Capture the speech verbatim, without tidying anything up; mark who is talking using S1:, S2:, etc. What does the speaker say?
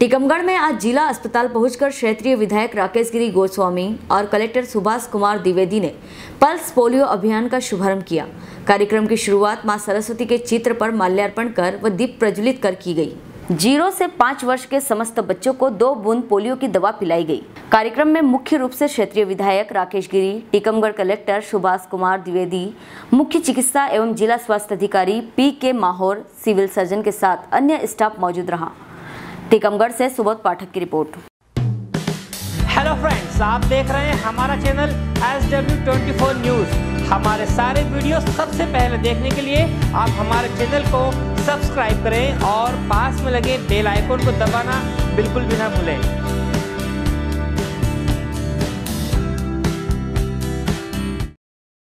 S1: टीकमगढ़ में आज जिला अस्पताल पहुंचकर क्षेत्रीय विधायक राकेश गिरी गोस्वामी और कलेक्टर सुभाष कुमार द्विवेदी ने पल्स पोलियो अभियान का शुभारंभ किया। कार्यक्रम की शुरुआत मां सरस्वती के चित्र पर माल्यार्पण कर व दीप प्रज्वलित कर की गई। जीरो से पाँच वर्ष के समस्त बच्चों को दो बूंद पोलियो की दवा पिलाई गई। कार्यक्रम में मुख्य रूप से क्षेत्रीय विधायक राकेश गिरी, टीकमगढ़ कलेक्टर सुभाष कुमार द्विवेदी, मुख्य चिकित्सा एवं जिला स्वास्थ्य अधिकारी पी के माहौर, सिविल सर्जन के साथ अन्य स्टाफ मौजूद रहा। टीकमगढ़ से सुबोध पाठक की रिपोर्ट।
S2: हेलो फ्रेंड्स, आप देख रहे हैं हमारा channel S W twenty four news. हमारे सारे वीडियो सबसे पहले देखने के लिए आप हमारे चैनल को सब्सक्राइब करें और पास में लगे बेल आइकन को दबाना बिल्कुल भी ना भूलें।